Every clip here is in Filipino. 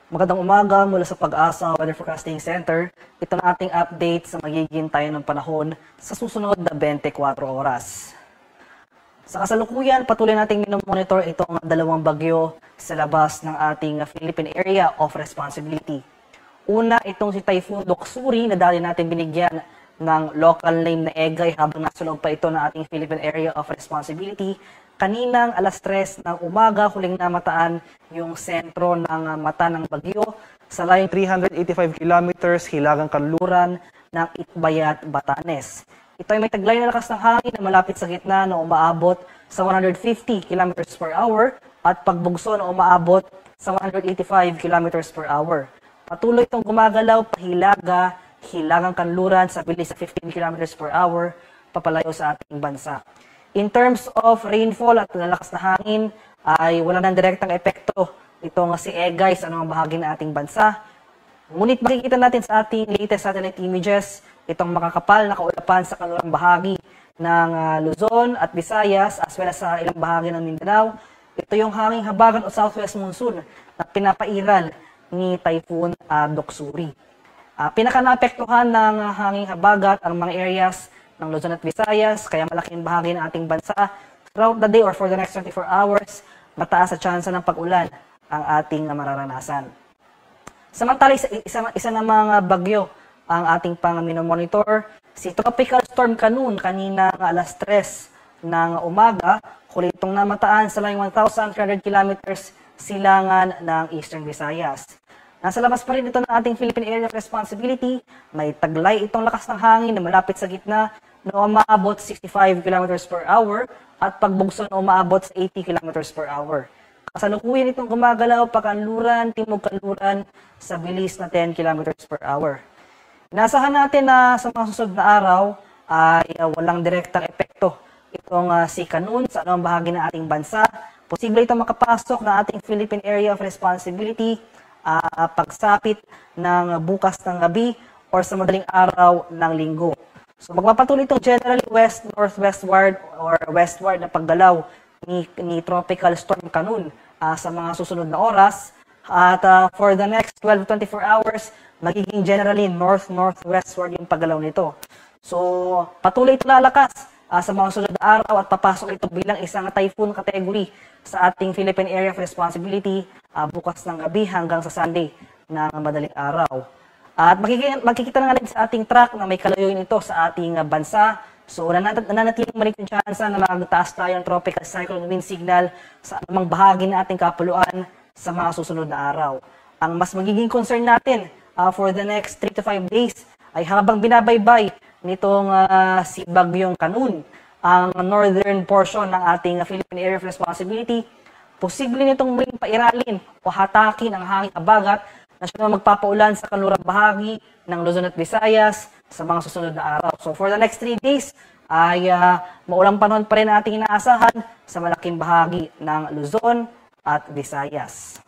Magandang umaga mula sa Pag-asa Weather Forecasting Center. Ito na ating update sa magiging tayo ng panahon sa susunod na 24 oras. Sa kasalukuyan, patuloy nating minomonitor itong dalawang bagyo sa labas ng ating Philippine Area of Responsibility. Una, itong si Typhoon Doksuri na dati natin binigyan ng local name na Egay habang nasa loob pa ito ng ating Philippine Area of Responsibility. Kaninang alas 3 ng umaga, huling namataan yung sentro ng mata ng bagyo sa layong 385 kilometers hilagang kanluran ng Itbayat, Batanes. Ito ay may taglay na lakas ng hangin na malapit sa gitna na umaabot sa 150 kilometers per hour at pagbugso na umaabot sa 185 kilometers per hour. Patuloy itong gumagalaw pahilaga, hilagang kanluran sa bilis sa 15 kilometers per hour papalayo sa ating bansa. In terms of rainfall at lalakas na hangin, ay wala nang direktang epekto itong si Egay sa anumang bahagi ng ating bansa. Ngunit makikita natin sa ating latest satellite images itong makakapal na kaulapan sa kanlurang bahagi ng Luzon at Visayas as well as sa ilang bahagi ng Mindanao. Ito yung hanging habagat o southwest monsoon na pinapairal ni Typhoon Doksuri. Pinaka-naapektuhan ng hanging habagat ang mga areas ng Luzon at Visayas, kaya malaking bahagi ng ating bansa throughout the day or for the next 24 hours, mataas sa tsansa ng pag-ulan ang ating mararanasan. Samantala, isa na mga bagyo ang ating pang-minomonitor, si Tropical Storm Khanun kanina alas 3 ng umaga, huli itong namataan sa layong 1,300 kilometers silangan ng Eastern Visayas. Nasa labas pa rin ito ng ating Philippine Area of Responsibility, may taglay itong lakas ng hangin na malapit sa gitna na umaabot 65 km per hour at pagbugso na umaabot sa 80 km per hour. Kasalukuyan itong gumagalaw pakanluran, timog-kanluran sa bilis na 10 km per hour. Inasahan natin na sa mga susunod na araw ay walang direktang epekto itong si Khanun sa anumang bahagi ng ating bansa. Posible itong makapasok ng ating Philippine Area of Responsibility pagsapit ng bukas ng gabi or sa madaling araw ng linggo. So magpapatuloy itong generally west-northwestward or westward na paggalaw ni Tropical Storm Khanun sa mga susunod na oras. At for the next 12 to 24 hours, magiging generally north-northwestward yung paggalaw nito. So patuloy ito lalakas sa mga susunod na araw at papasok ito bilang isang typhoon category sa ating Philippine Area of Responsibility bukas ng gabi hanggang sa Sunday ng madaling araw. At makikita na nga rin sa ating track na may kalayuan ito sa ating bansa. So nananatiling maliit yung chance na magtaas tayo ng tropical cyclone wind signal sa anumang bahagi ng ating kapuluan sa mga susunod na araw. Ang mas magiging concern natin for the next 3 to 5 days ay habang binabaybay nitong si Bagyong Khanun ang northern portion ng ating Philippine Area of Responsibility, posible nitong muling pairalin o hatakin ang hangin habagat na siya magpapaulan sa kanlurang bahagi ng Luzon at Visayas sa mga susunod na araw. So for the next 3 days ay maulang panahon pa rin ating inaasahan sa malaking bahagi ng Luzon at Visayas.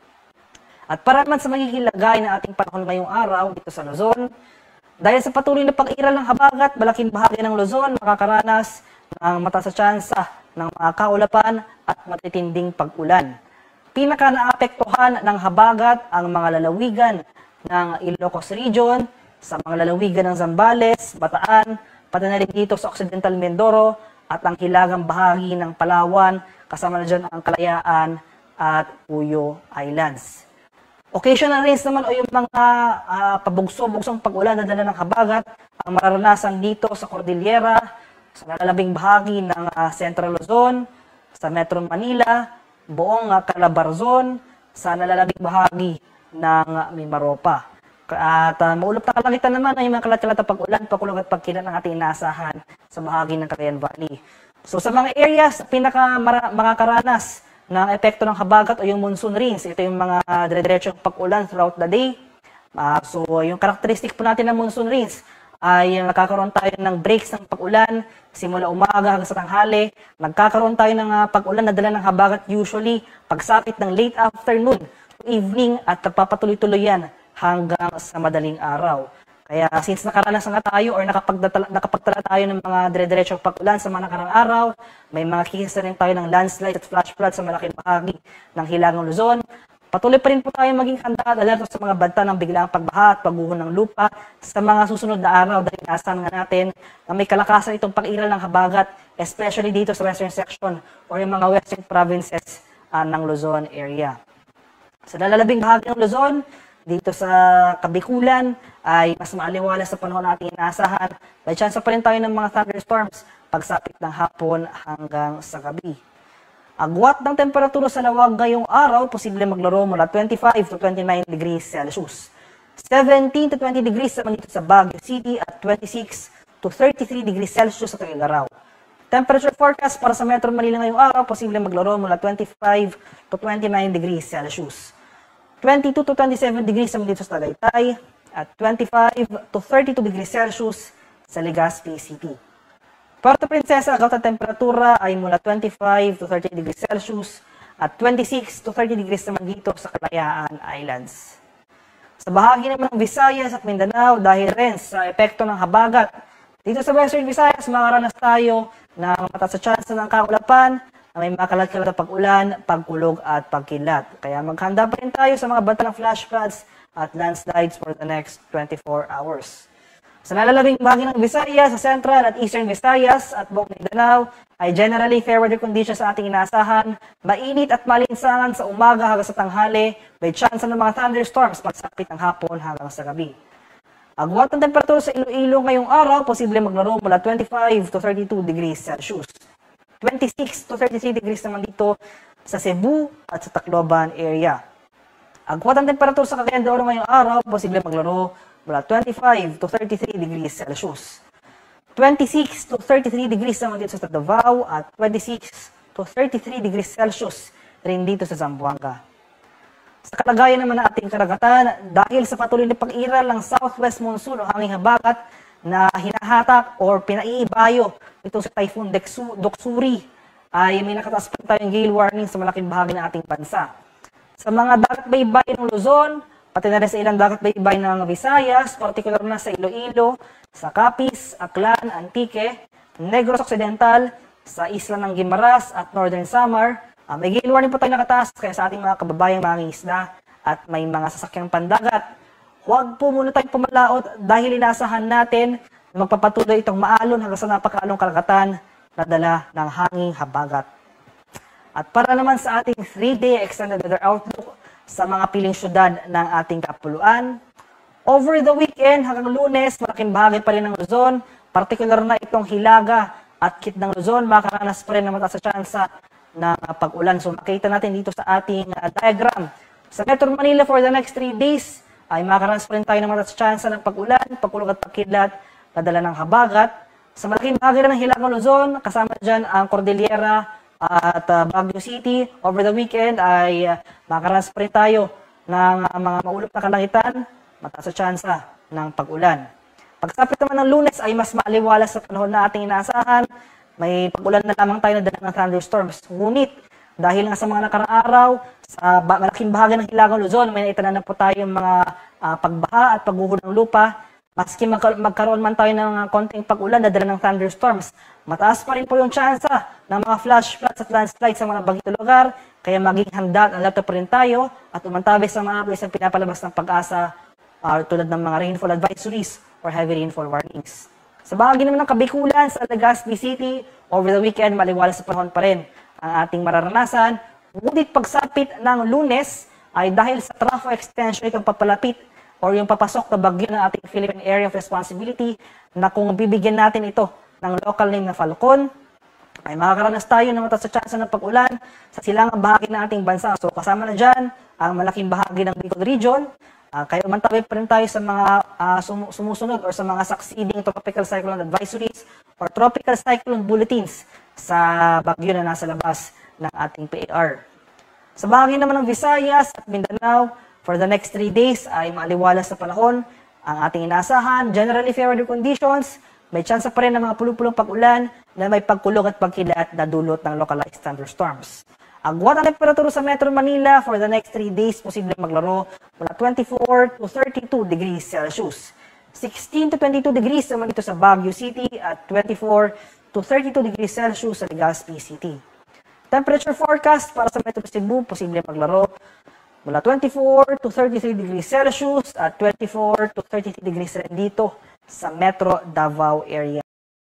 At para naman sa magiging lagay ng ating panahon ngayong araw dito sa Luzon, dahil sa patuloy na pag-iral ng habagat, malaking bahagi ng Luzon makakaranas ng mataas na tsansa ng mga kaulapan at matitinding pag-ulan. Pinaka-naapektuhan ng habagat ang mga lalawigan ng Ilocos Region, sa mga lalawigan ng Zambales, Bataan, pati na rin dito sa Occidental Mindoro at ang hilagang bahagi ng Palawan, kasama na dyan ang Kalayaan at Puyo Islands. Occasional rains naman o yung mga pabugso-bugsong pag-ulan na dala ng habagat ang mararanasan dito sa Cordillera, sa nalalabing bahagi ng Central Luzon, sa Metro Manila, buong Calabarzon, sa nalalabing bahagi ng Mimaropa. At maulap na kalangitan naman ay mga kalat-kalat na pag-ulan, pagkulog at pagkilat ng ating inaasahan sa bahagi ng Cagayan Valley. So sa mga areas, makakaranas ng epekto ng habagat o yung monsoon rains, ito yung mga dire-diretsong pag-ulan throughout the day. So yung karakteristik po natin ng monsoon rains ay nagkakaroon tayo ng breaks ng pag-ulan simula umaga hanggang sa tanghali. Nagkakaroon tayo ng pag-ulan na dala ng habagat usually pagsapit ng late afternoon, evening at nagpapatuloy-tuloy yan hanggang sa madaling araw. Kaya since nakaranas nga tayo or nakapagtala tayo ng mga dire-diretsong pag-ulan sa mga nakarang araw, may mga kikisa rin tayo ng landslide at flash flood sa malaking bahagi ng hilagang Luzon. Patuloy pa rin po tayo maging handa at alerto sa mga banta ng biglaang pagbaha at pagguho ng lupa sa mga susunod na araw dahil inaasahan nga natin na may kalakasan itong pag-iral ng habagat, especially dito sa western section or yung mga western provinces ng Luzon area. Sa lalalabing bahagi ng Luzon, dito sa Kabikulan ay mas maaliwala sa panahon natin inaasahan. May chance pa rin tayo ng mga thunderstorms pagsapit ng hapon hanggang sa gabi. Agwat ng temperatura sa lawag ngayong araw, posible maglaro mula 25 to 29 degrees Celsius. 17 to 20 degrees naman dito sa Baguio City at 26 to 33 degrees Celsius sa Tuguegarao. Temperature forecast para sa Metro Manila ngayong araw, posible maglaro mula 25 to 29 degrees Celsius. 22 to 27 degrees naman dito sa Tagaytay at 25 to 32 degrees Celsius sa Legazpi City. Puerto Princesa, agawat ang temperatura ay mula 25 to 30 degrees Celsius at 26 to 30 degrees naman dito sa Kalayaan Islands. Sa bahagi naman ng Visayas at Mindanao, dahil rin sa epekto ng habagat, dito sa Western Visayas, makaranas tayo ng mataas sa tsansa ng kaulapan na may makalat-kalat na pag-ulan, pagkulog at pagkilat. Kaya maghanda pa rin tayo sa mga banta ng flash floods at landslides for the next 24 hours. Sa nalalabing bahagi ng Visayas, sa Central at Eastern Visayas at buong Mindanao ay generally fair weather conditions sa ating inaasahan, mainit at malinsangan sa umaga hanggang sa tanghali, may chance ng mga thunderstorms pagsapit ng hapon hanggang sa gabi. Agwat ng temperatura sa Iloilo ngayong araw, posible maglaro mula 25 to 32 degrees Celsius. 26 to 33 degrees naman dito sa Cebu at sa Tacloban area. Agwat ng temperatura sa Cagayan de Oro ngayong araw, posible maglaro mula 25 to 33 degrees Celsius. 26 to 33 degrees naman dito sa Davao at 26 to 33 degrees Celsius rin dito sa Zamboanga. Sa kalagayan naman ng ating karagatan, dahil sa patuloy na pag-iral ng southwest monsoon o hanging habagat na hinahatak or pinaiibayo ito sa Typhoon Doksuri, ay may nakataas pa tayong gale warning sa malaking bahagi ng ating bansa. Sa mga dagat baybayin ng Luzon, pati na rin sa ilang dagat baybay ng Visayas, particular na sa Iloilo, sa Capiz, Aklan, Antique, Negros Occidental, sa isla ng Guimaras at Northern Samar. May gale warning po tayo nakataas kaya sa ating mga kababayang mga isla at may mga sasakyang pandagat. Huwag po muna tayong pumalaot dahil inaasahan natin na magpapatuloy itong maalon hanggang sa napakaalong karagatan na dala ng hanging habagat. At para naman sa ating 3-day extended weather outlook, sa mga piling syudad ng ating kapuluan. Over the weekend hanggang Lunes, malaking bahagi pa rin ng Luzon, partikular na itong Hilaga at Kit ng Luzon, makaranas pa rin ng mataas sa tsansa ng pag-ulan. So makita natin dito sa ating diagram. Sa Metro Manila for the next 3 days, ay makaranas pa rin tayo ng mataas sa tsansa ng pag-ulan, pagkulog at pagkidlat na dala ng habagat. Sa malaking bahagi rin ng Hilaga Luzon, kasama dyan ang Cordillera at Baguio City, over the weekend ay makaranas pa rin tayo ng mga maulap na kalangitan, mataas sa tsansa ng pag-ulan. Pagsapit naman ng Lunes ay mas maaliwalas sa panahon na ating inaasahan, may pag-ulan na lamang tayo na dala ng thunderstorms. Ngunit, dahil nga sa mga nakaraang araw, sa malaking bahagi ng Hilagang Luzon, may naitanan na po tayo mga pagbaha at pagguho ng lupa. Maski magkaroon man tayo ng konting pag-ulan na dala ng thunderstorms, mataas pa rin po yung tsansa ng mga flash floods at landslides sa mga bagong lugar, kaya maging handa at alerto pa rin tayo at umantabi sa mga isang pinapalabas ng pag-asa tulad ng mga rainfall advisories or heavy rainfall warnings. Sa bahagi naman ng Kabikulan sa Legazpi City, over the weekend maliwalas sa panahon pa rin ang ating mararanasan. Ngunit pagsapit ng Lunes ay dahil sa trough extension itong papalapit or yung papasok na bagyo ng ating Philippine Area of Responsibility na kung bibigyan natin ito ng local name na Falcon, ay makakaranas tayo ng mataas sa tsansa ng pag-ulan sa silangang bahagi ng ating bansa. So kasama na dyan ang malaking bahagi ng Bicol Region. Kaya umantabi pa rin tayo sa mga sumusunod or sa mga succeeding tropical cyclone advisories or tropical cyclone bulletins sa bagyo na nasa labas ng ating PAR. Sa bahagi naman ng Visayas at Mindanao, for the next 3 days ay maaliwalas na panahon ang ating inaasahan. Generally fair weather conditions, may chance pa rin ng mga pulupulong pag-ulan na may pagkulog at pagkilat na dulot ng localized thunderstorms. Agwat ang temperatura sa Metro Manila for the next 3 days, posible maglaro mula 24 to 32 degrees Celsius. 16 to 22 degrees naman dito sa Baguio City at 24 to 32 degrees Celsius sa Legazpi City. Temperature forecast para sa Metro Cebu, posible maglaro mula 24 to 33 degrees Celsius at 24 to 33 degrees rin dito sa Metro Davao area.